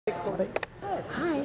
Hi.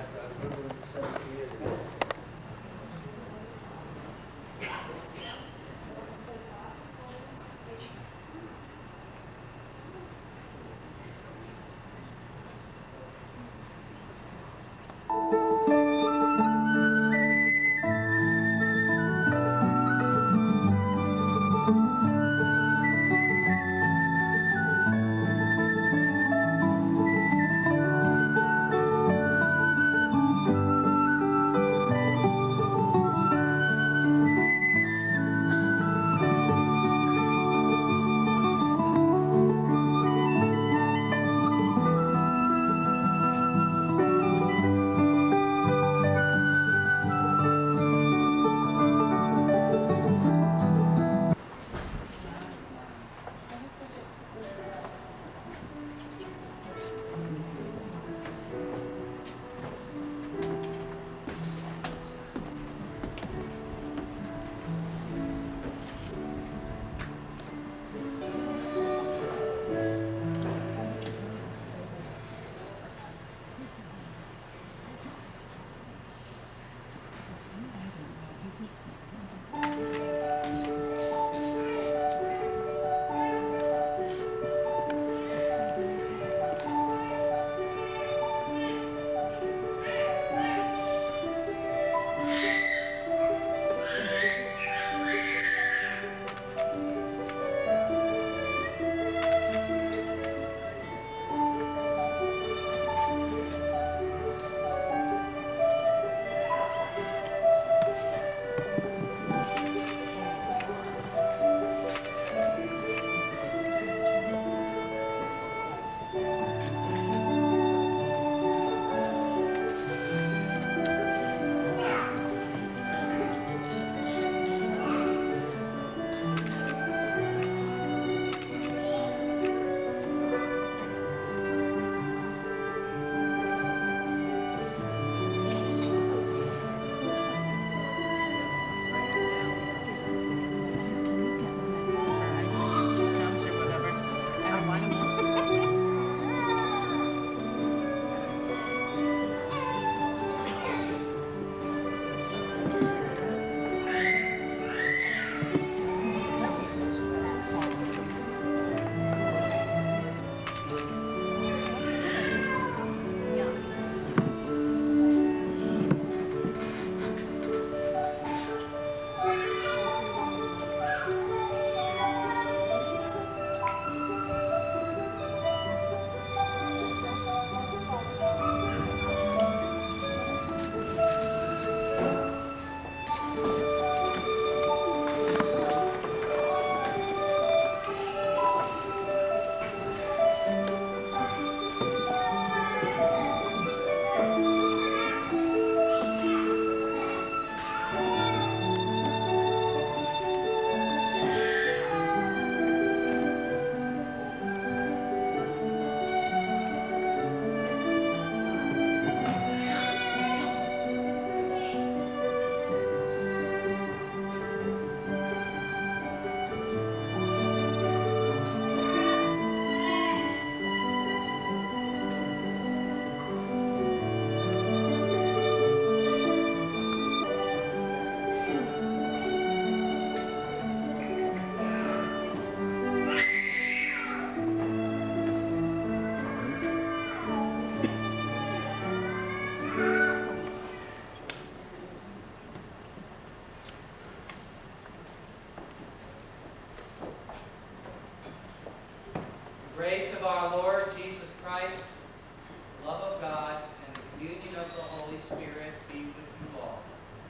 Grace of our Lord Jesus Christ, the love of God, and the communion of the Holy Spirit be with you all.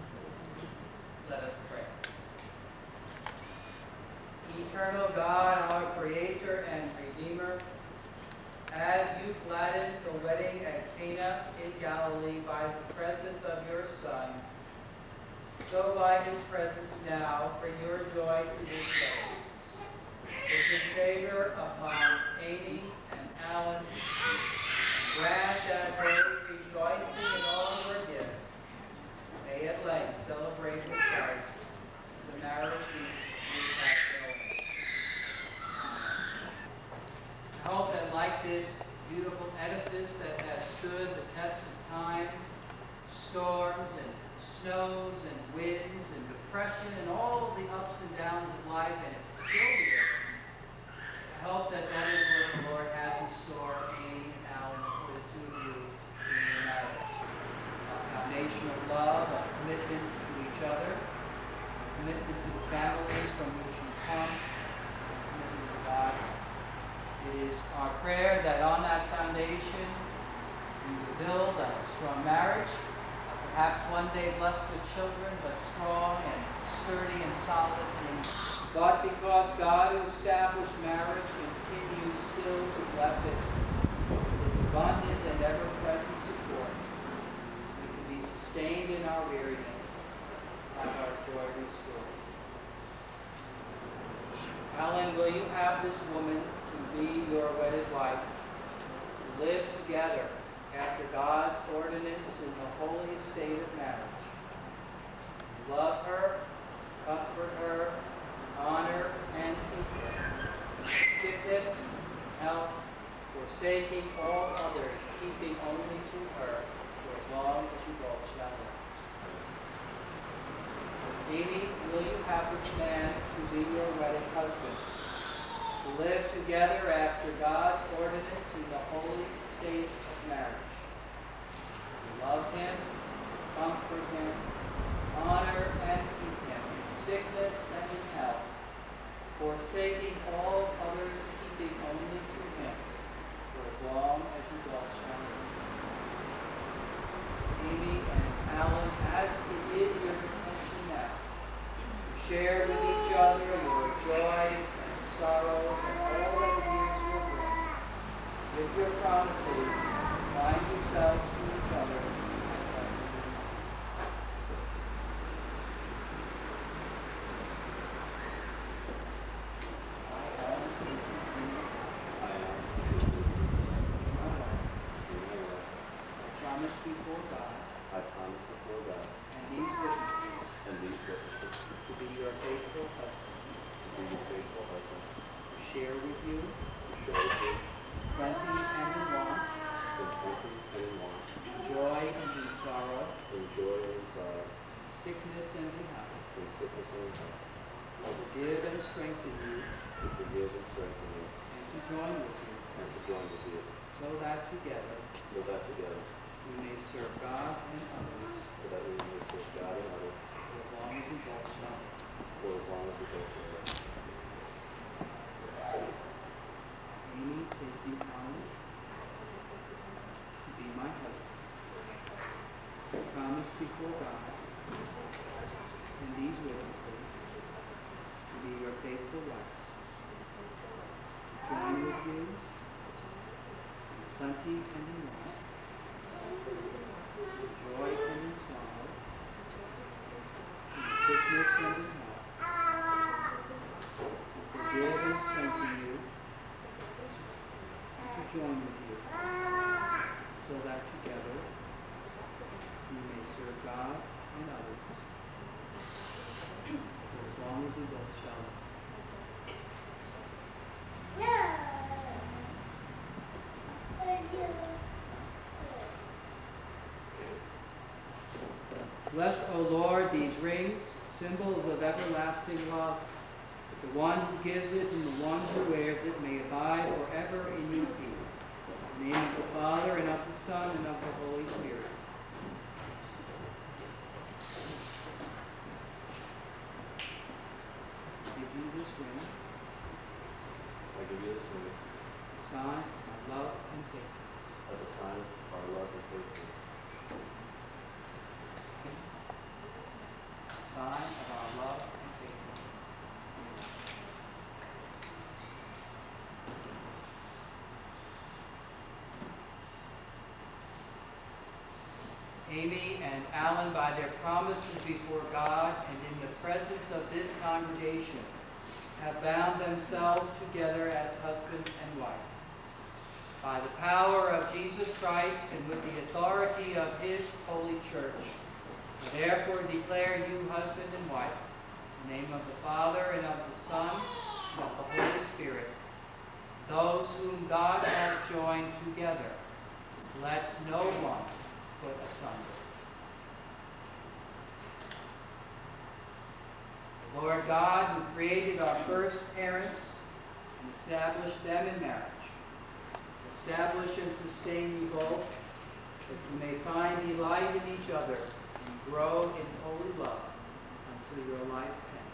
Let us pray. Eternal God, our Creator and Redeemer, as you gladdened the wedding at Cana in Galilee by the presence of your Son, so by his presence now bring your joy to this day. With his favor upon Amy and Alan, grant that they, rejoicing in all your gifts, may at length celebrate with Christ the marriage feast you have been. I hope that like this beautiful edifice that has storms and snows and winds and depression and all the ups and downs of life, and it's still here. I hope that that is what the Lord has in store, Amy and Alan, for the two of you in your marriage. A foundation of love, a commitment to each other, a commitment to the families from which you come, a commitment to God. It is our prayer that on that foundation you will build a strong marriage, perhaps one day blessed with children, but strong and sturdy and solid in. But because God who established marriage continues still to bless it with his abundant and ever-present support, we can be sustained in our weariness, have our joy restored. Alan, will you have this woman to be your wedded wife, to live together after God's ordinance in the holy estate of marriage? Love her, comfort her, honor and keep her. Sickness, health, forsaking all others, keeping only to her for as long as you both shall live. Amy, will you have this man to be your wedded husband, to live together after God's ordinance in the holy estate of marriage? Love him, comfort him, honor and keep him in sickness and in health, forsaking all others, keeping only to him for as long as you both shall live. Amy and Alan, as it is your intention now, to share with each other your joys and sorrows and all that the years will bring, with your promises, bind yourselves to each other as husband and wife. Promise before God. I promise before God. And these witnesses. And these witnesses. To be your faithful husband. To be your faithful husband. To share with you. To share with you. Plenty and in want. In plenty and in want. In joy and in sorrow. In joy and in sorrow. In sickness and in health. In sickness and in health. To forgive and strengthen you. To forgive and strengthen you. And to join with you. And to join with you. So that together. So that together. We may serve God and others. So that we may serve God and others. For as long as we both shall live. For as long as we both shall live. Amy, take you, Alan, to be my husband. I promise before God and these witnesses to be your faithful wife. To join with you in plenty and in want, in joy and in sorrow, in sickness and in health, to forgive and strengthen you, and to join with you, so that together we may serve God and others for as long as we both shall live. Bless, O Lord, these rings, symbols of everlasting love. That the one who gives it and the one who wears it may abide forever in your peace. In the name of the Father, and of the Son, and of the Holy Spirit. I give you this ring I give you this ring as a sign of my love and faithfulness. as a sign of our love and faithfulness. A sign of our love and faithfulness. Amy and Alan, by their promises before God and in the presence of this congregation, have bound themselves together as husband and wife. By the power of Jesus Christ and with the authority of his holy church, I therefore declare you husband and wife, in the name of the Father, and of the Son, and of the Holy Spirit. Those whom God has joined together, let no one put asunder. Lord God, who created our first parents and established them in marriage, establish and sustain you both, that you may find delight in each other and grow in holy love until your life's end.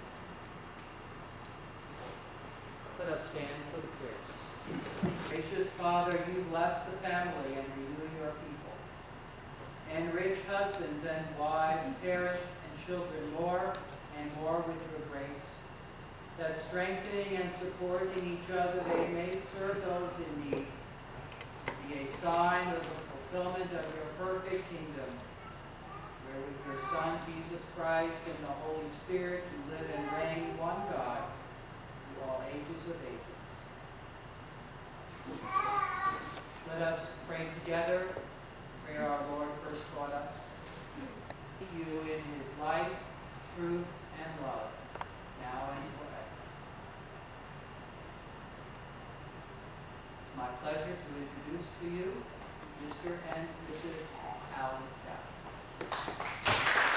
Let us stand for the prayers. Gracious Father, you bless the family and renew your people. Enrich husbands and wives, parents and children more and more with your grace, that strengthening and supporting each other they may serve those in need, be a sign of the fulfillment of your perfect kingdom, where with your Son, Jesus Christ, and the Holy Spirit, you live and reign one God, through all ages of ages. Let us pray together, the prayer our Lord first taught us. You in his light, truth, and love, now and forever. It's my pleasure to introduce to you Mr. and Mrs. Alan Stout.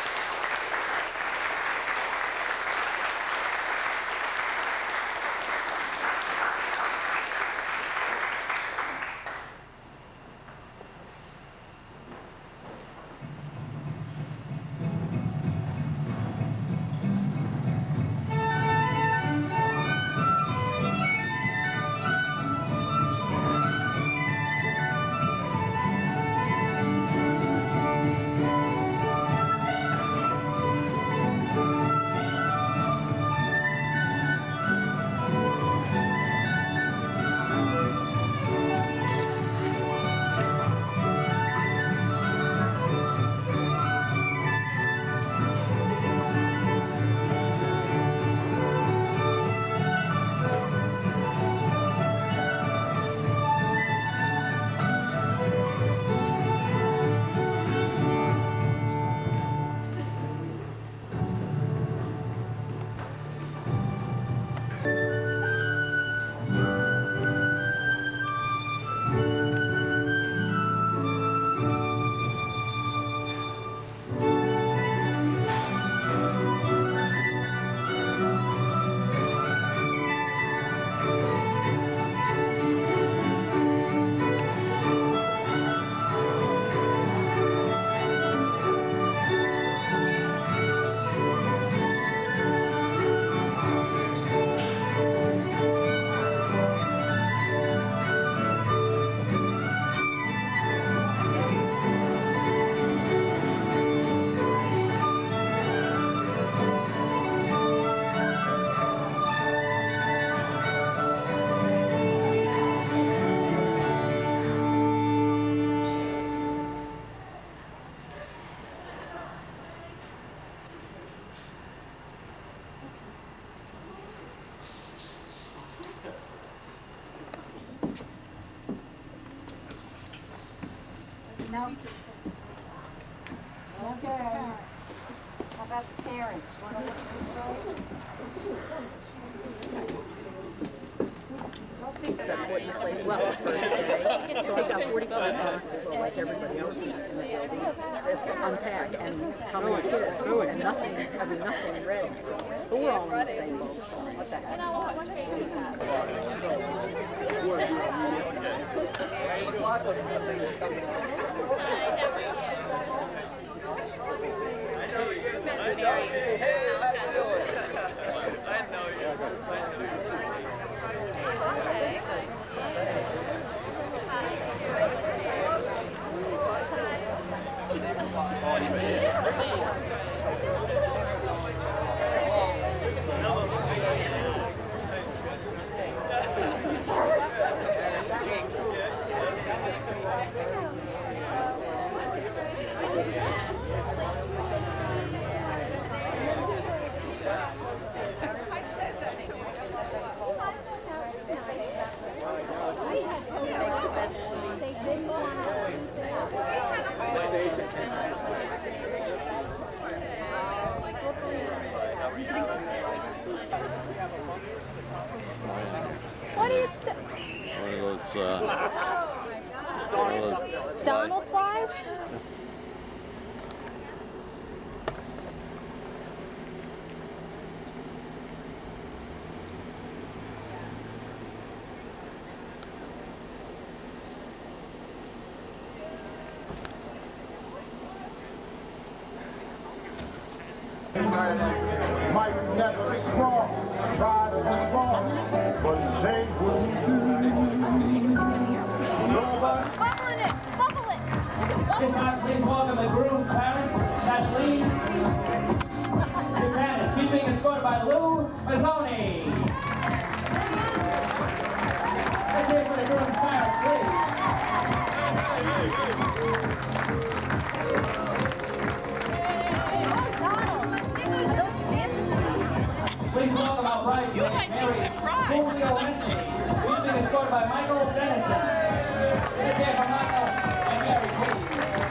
No. Okay. How about the parents? Except Whitney's place well the first day. So I've got 45 boxes, well, like everybody else in the building. This unpack and how many kids and nothing, nothing ready. But we're all in the same boat, so what the heck. Donald fries? Might never cross, tried to boss, but they wouldn't do. Buffling it! Buffle it! This time, please welcome the groom's parents, Kathleen Buchanan. She's being escorted by Lou Mazzoni. Let's hear it for the groom's parents, please. Please welcome our bridesmaid, Mary Julio Anthony. She's being escorted by Michael Dennison. Let's hear it for Michael and Mary, please.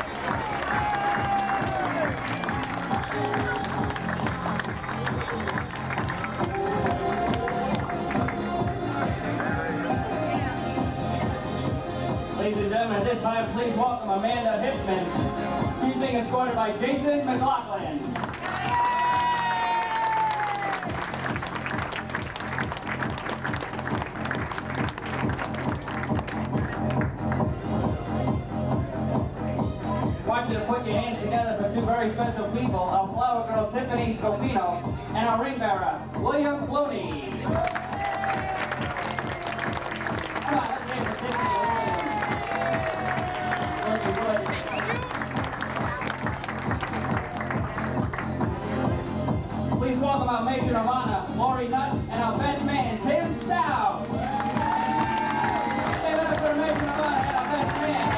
Ladies and gentlemen, at this time, please welcome Amanda Hickman. She's being escorted by Jason McLaughlin. I want you to put your hands together for two very special people, our flower girl Tiffany Scofino and our ring bearer, William Clooney. Come on, let's hear it for Tiffany and William. Looking good. Please welcome our matron of honor, Lori Nutt, and our best man, Tim Stout. Give it up for the matron of honor and our best man here.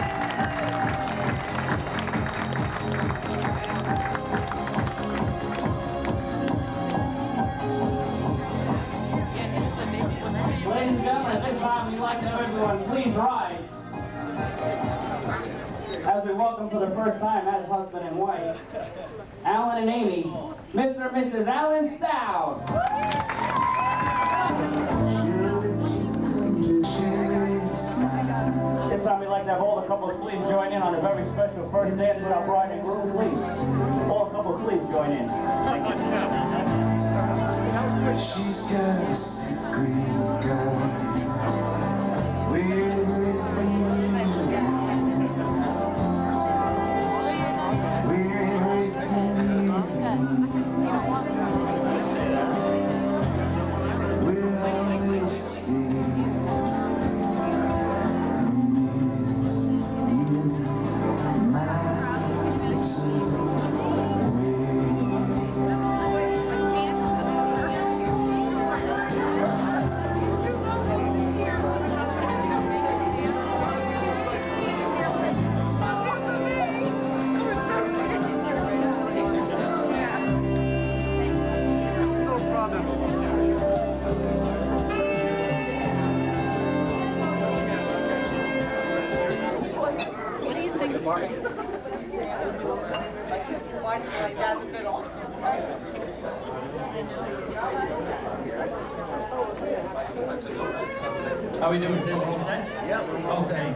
Ladies and gentlemen, at this time, we'd like to have everyone please rise as we welcome for the first time as husband and wife, Alan and Amy, Mr. and Mrs. Alan Stout. This time we'd like to have all the couples please join in on a very special first dance with our bride and groom, please. All couples please join in. She's got a secret girl. We're everything we need. We're everything we need. We'll always stay. How are we doing, Tim? All set? Yep, we're all set.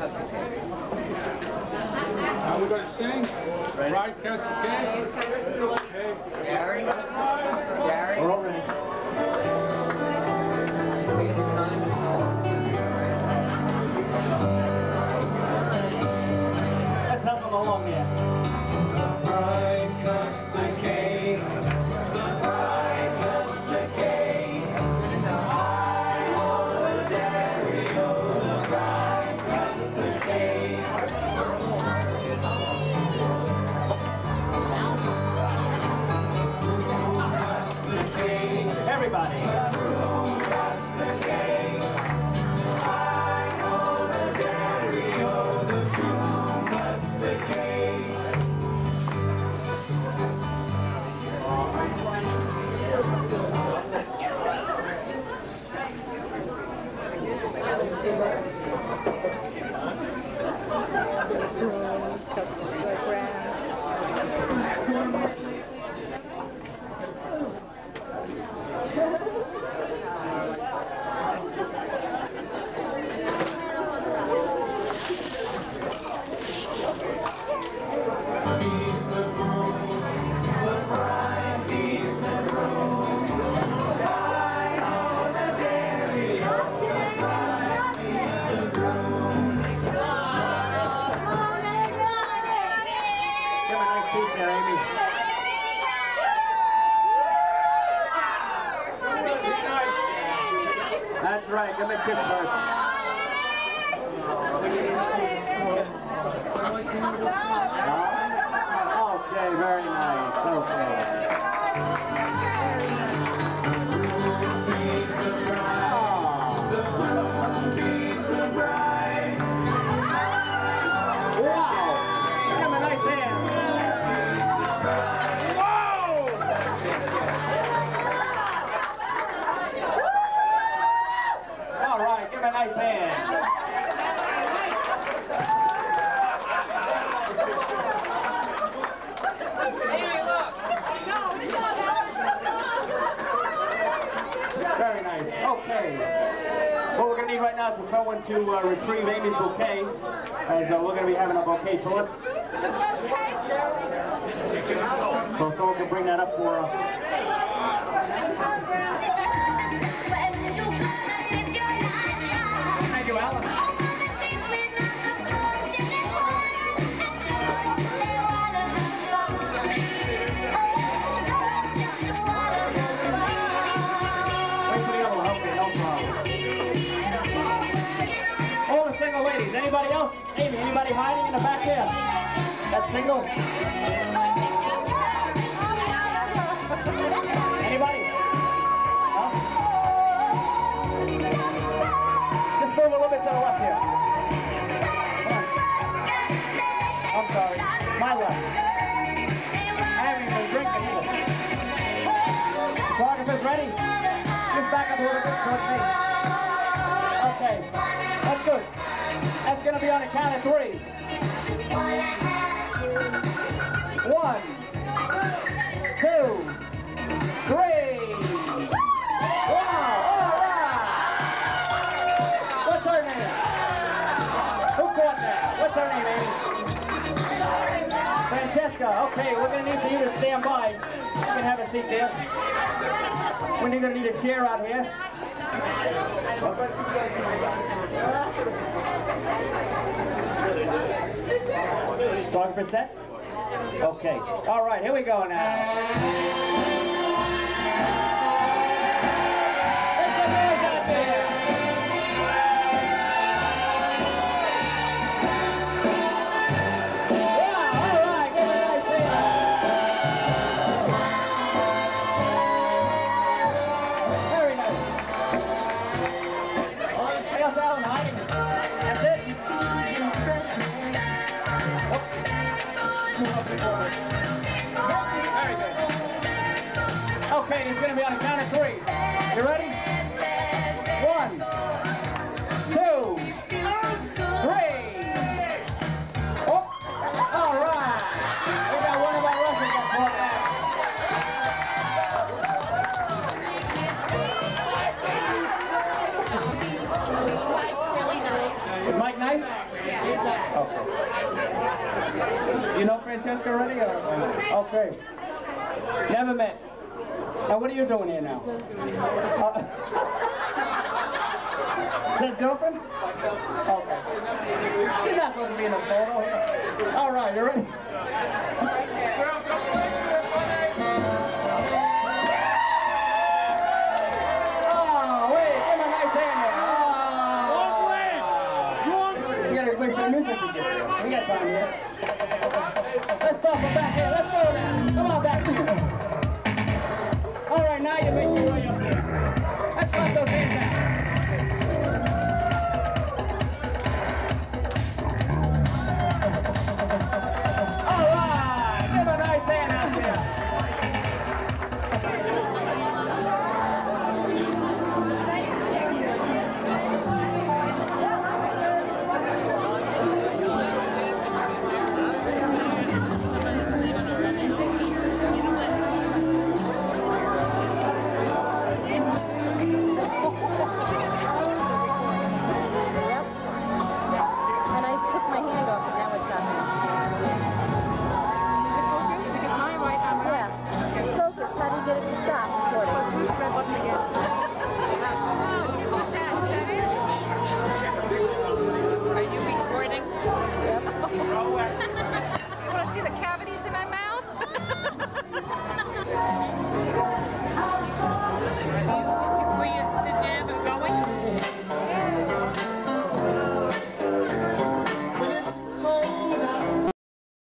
Now we're going to sing. Bride cuts the cake. Okay. Gary? Gary? We're all ready. Just take your time. Let's help them along here. The bride cuts the cake. The bride cuts the cake. I hold the dairy. Oh, the bride cuts the cake. Everybody. The groom cuts the cake. I hold the dairy. Oh, the groom cuts the cake. Feeds the groom, the bride feeds the groom. I hold the dairy, oh, the bride feeds the groom. Give him a nice piece there, Amy. That's right. Give him a kiss first. Okay, very nice. Okay. Feeds the bride, the groom feeds the bride. Wow! Give him a nice hand. Whoa! All right, give him a nice hand. Very nice. Okay. What we're going to need right now is for someone to retrieve Amy's bouquet, as we're going to be having a bouquet toss. So someone can bring that up for Thank you, Alan. Wait for the other one. Okay, no problem. All the single ladies. Anybody else? Amy, anybody hiding in the back there? That's single? Anybody? No? Just move a little bit to the left here. Come on. I'm sorry. My left. I haven't even been drinking either. Photographers ready? Just back up a little bit towards me. Okay. That's good. That's going to be on the count of 3. 1, 2, 3. Wow! All right! What's her name? Who caught that? What's her name, Amy? Francesca. Okay, we're going to need for you to stand by. You can have a seat there. We're going to need a chair out here. Photographer set? Okay. All right, here we go now. Let's get those out there. Wow, all right, give it a nice hand. Very nice. Hey, else Alan hiding? That's it? Very good. Okay, he's going to be on the count of 3. You ready? 1, 2, 3. Oh, all right. We got one of our Russians that caught that. Was Mike nice? Francesca already? Okay. Never met. Now, what are you doing here now? Is that girlfriend? Okay. You're not supposed to be in a photo here. All right, you ready?